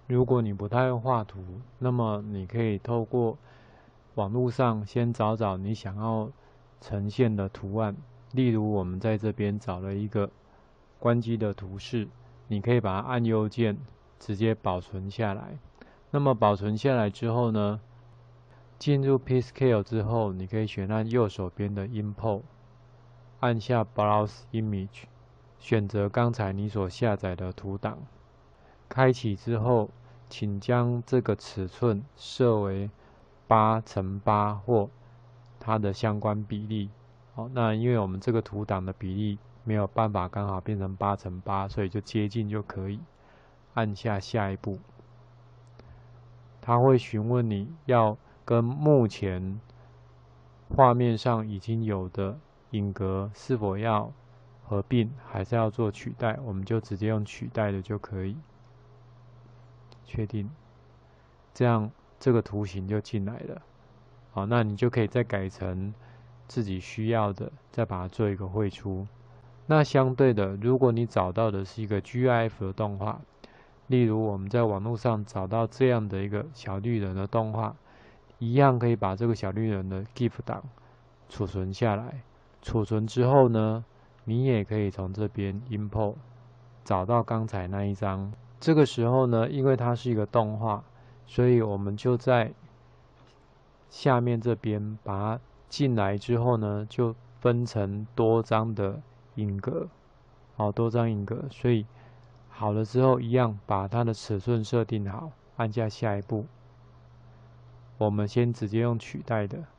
如果你不太会画图，那么你可以透过网络上先找找你想要呈现的图案。例如，我们在这边找了一个关机的图示，你可以把它按右键直接保存下来。那么保存下来之后呢，进入 P-Scale 之后，你可以选按右手边的 Import， 按下 Browse Image， 选择刚才你所下载的图档。开启之后，请将这个尺寸设为8×8或它的相关比例。那因为我们这个图档的比例没有办法刚好变成8×8，所以就接近就可以。按下下一步，它会询问你要跟目前画面上已经有的影格是否要合并，还是要做取代，我们就直接用取代的就可以。确定，这样这个图形就进来了。好，那你就可以再改成自己需要的，再把它做一个绘出。那相对的，如果你找到的是一个 GIF 的动画，例如我们在网络上找到这样的一个小绿人的动画，一样可以把这个小绿人的 GIF 档储存下来。储存之后呢，你也可以从这边 Import 找到刚才那一张。这个时候呢，因为它是一个动画，所以我们就在下面这边把它进来之后呢，就分成多张的影格，好，多张影格。所以好了之后，一样把它的尺寸设定好，按下下一步。我们先直接用取代的。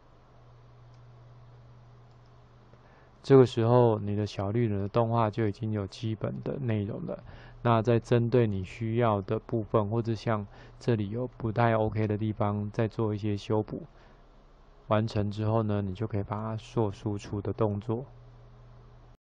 这个时候，你的小绿人的动画就已经有基本的内容了。那再针对你需要的部分，或者像这里有不太 OK 的地方，再做一些修补。完成之后呢，你就可以把它做输出的动作。